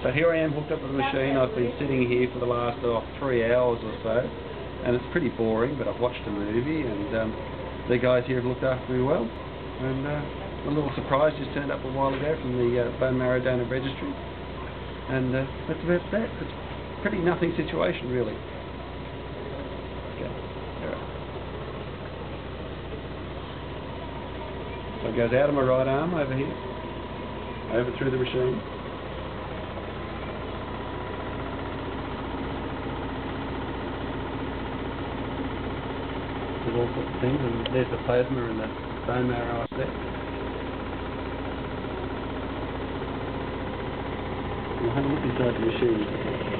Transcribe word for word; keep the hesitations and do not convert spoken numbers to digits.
So here I am hooked up to the machine. I've been sitting here for the last oh, three hours or so, and it's pretty boring, but I've watched a movie, and um, the guys here have looked after me well. And uh, a little surprise just turned up a while ago from the uh, Bone Marrow Donor Registry, and uh, that's about that. It's a pretty nothing situation, really. Okay. All right. So it goes out of my right arm over here, over through the machine. There's all sorts of things, and there's the plasma and the bone marrow up there. We'll have a look inside the machine.